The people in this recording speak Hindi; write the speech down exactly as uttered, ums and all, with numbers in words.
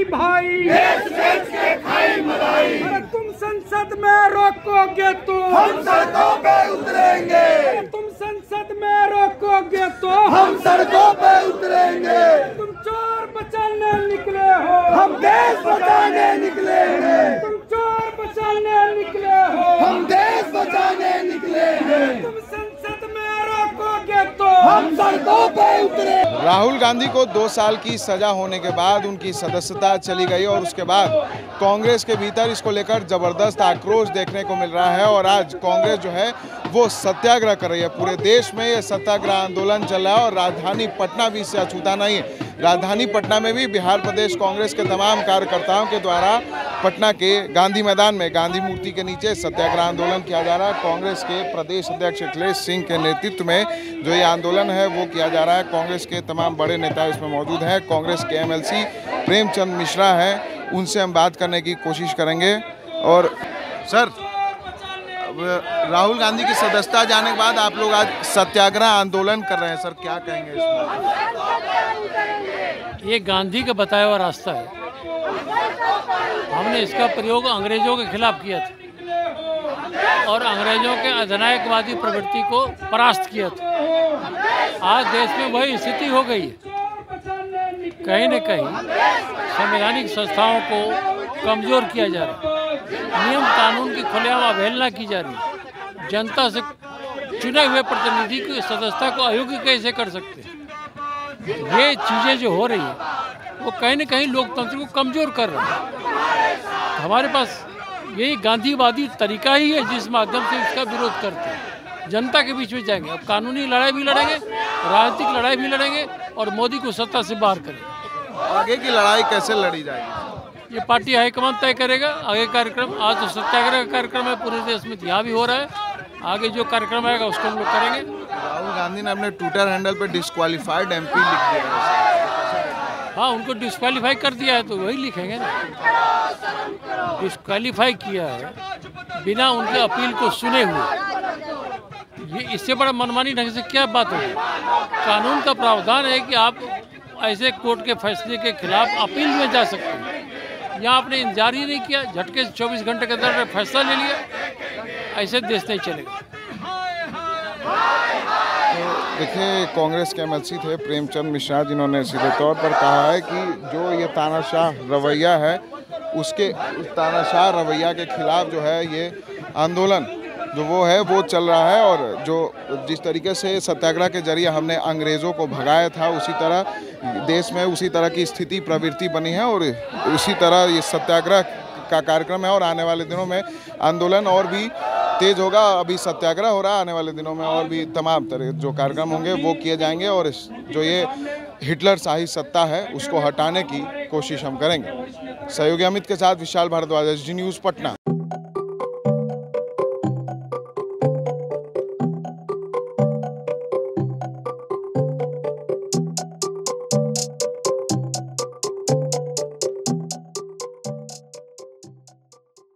भाई देश बेच के खाई मलाई। अरे तुम संसद में रोकोगे तो हम सड़कों पे उतरेंगे। तुम संसद में रोकोगे तो हम सड़कों पे उतरेंगे। तुम चोर बचाने निकले हो, हम देश बचाने निकले हैं। तुम चोर बचाने निकले हो, हम देश बचाने निकले हैं। तुम संसद में रोकोगे तो हम सड़कों पे उतरे। राहुल गांधी को दो साल की सजा होने के बाद उनकी सदस्यता चली गई और उसके बाद कांग्रेस के भीतर इसको लेकर जबरदस्त आक्रोश देखने को मिल रहा है और आज कांग्रेस जो है वो सत्याग्रह कर रही है। पूरे देश में ये सत्याग्रह आंदोलन चल रहा है और राजधानी पटना भी इससे अछूता नहीं है। राजधानी पटना में भी बिहार प्रदेश कांग्रेस के तमाम कार्यकर्ताओं के द्वारा पटना के गांधी मैदान में गांधी मूर्ति के नीचे सत्याग्रह आंदोलन किया जा रहा है। कांग्रेस के प्रदेश अध्यक्ष अखिलेश सिंह के नेतृत्व में जो ये आंदोलन है वो किया जा रहा है। कांग्रेस के तमाम बड़े नेता इसमें मौजूद हैं। कांग्रेस के एमएलसी प्रेमचंद मिश्रा हैं, उनसे हम बात करने की कोशिश करेंगे। और सर, राहुल गांधी की सदस्यता जाने के बाद आप लोग आज सत्याग्रह आंदोलन कर रहे हैं, सर क्या कहेंगे इसमें? ये गांधी का बताया हुआ रास्ता है। हमने इसका प्रयोग अंग्रेजों के खिलाफ किया था और अंग्रेजों के अधिनायकवादी प्रवृत्ति को परास्त किया था। आज देश में वही स्थिति हो गई है। कहीं न कहीं संवैधानिक संस्थाओं को कमजोर किया जा रहा है, नियम कानून की खुलेआम अवहेलना की जा रही है। जनता से चुने हुए प्रतिनिधि की सदस्यता को अयोग्य कैसे कर सकते हैं? ये चीज़ें जो हो रही है वो कहीं न कहीं लोकतंत्र को कमज़ोर कर रहा है। हमारे पास यही गांधीवादी तरीका ही है जिस माध्यम से इसका विरोध करते हैं। जनता के बीच में जाएंगे, अब कानूनी लड़ाई भी लड़ेंगे, राजनीतिक लड़ाई भी लड़ेंगे और मोदी को सत्ता से बाहर करेंगे। आगे की लड़ाई कैसे लड़ी जाएगी? ये पार्टी हाईकमान तय करेगा। आगे कार्यक्रम, आज तो सत्याग्रह का कार्यक्रम है पूरे देश में, यहाँ भी हो रहा है। आगे जो कार्यक्रम आएगा उसको हम लोग करेंगे। राहुल गांधी ने अपने ट्विटर हैंडल पे डिस्क्वालीफाइड एमपी लिख दिया है। हाँ, उनको डिस्क्वालीफाई कर दिया है तो वही लिखेंगे ना। डिस्क्वालीफाई किया है बिना उनके अपील को सुने हुए। ये इससे बड़ा मनमानी ढंग से क्या बात होगी? कानून का प्रावधान है कि आप ऐसे कोर्ट के फैसले के खिलाफ अपील में जा सकते हैं। यहाँ आपने इंतजार ही नहीं किया, झटके से चौबीस घंटे के अंदर फैसला ले लिया। ऐसे देश नहीं चलेगा। तो देखिए, कांग्रेस के एमएलसी थे प्रेमचंद मिश्रा, जिन्होंने सीधे तौर पर कहा है कि जो ये तानाशाह रवैया है उसके उस तानाशाह रवैया के खिलाफ जो है ये आंदोलन जो वो है वो चल रहा है। और जो जिस तरीके से सत्याग्रह के जरिए हमने अंग्रेज़ों को भगाया था, उसी तरह देश में उसी तरह की स्थिति प्रवृत्ति बनी है और उसी तरह ये सत्याग्रह का कार्यक्रम है। और आने वाले दिनों में आंदोलन और भी तेज होगा। अभी सत्याग्रह हो रहा है, आने वाले दिनों में और भी तमाम तरह जो कार्यक्रम होंगे वो किए जाएंगे और जो ये हिटलर शाही सत्ता है उसको हटाने की कोशिश हम करेंगे। सहयोगी अमित के साथ विशाल भारद्वाज, जी न्यूज़ पटना।